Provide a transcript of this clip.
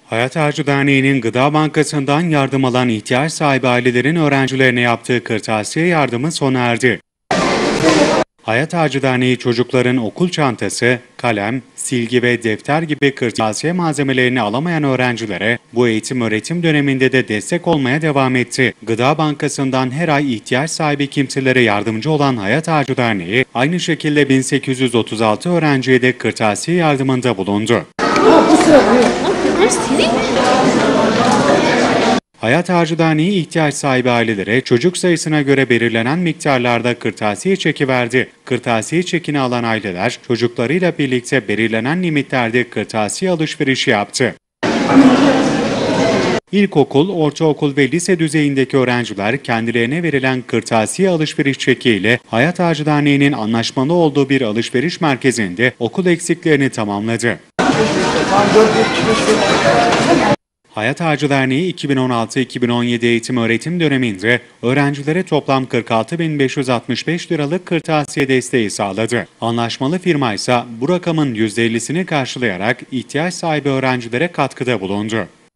Hayat Harcı Derneği'nin Gıda Bankası'ndan yardım alan ihtiyaç sahibi ailelerin öğrencilerine yaptığı kırtasiye yardımı sona erdi. Hayat Harcı Derneği çocukların okul çantası, kalem, silgi ve defter gibi kırtasiye malzemelerini alamayan öğrencilere bu eğitim-öğretim döneminde de destek olmaya devam etti. Gıda Bankası'ndan her ay ihtiyaç sahibi kimselere yardımcı olan Hayat Harcı Derneği, aynı şekilde 1836 öğrenciye de kırtasiye yardımında bulundu. Hayat Harcı Derneği ihtiyaç sahibi ailelere çocuk sayısına göre belirlenen miktarlarda kırtasiye çeki verdi. Kırtasiye çekini alan aileler çocuklarıyla birlikte belirlenen limitlerde kırtasiye alışverişi yaptı. İlkokul, ortaokul ve lise düzeyindeki öğrenciler kendilerine verilen kırtasiye alışveriş çekiyle Hayat Harcı Derneği'nin anlaşmalı olduğu bir alışveriş merkezinde okul eksiklerini tamamladı. Hayat Harcı Derneği 2016-2017 eğitim-öğretim döneminde öğrencilere toplam 46.565 liralık kırtasiye desteği sağladı. Anlaşmalı firma ise bu rakamın %50'sini karşılayarak ihtiyaç sahibi öğrencilere katkıda bulundu.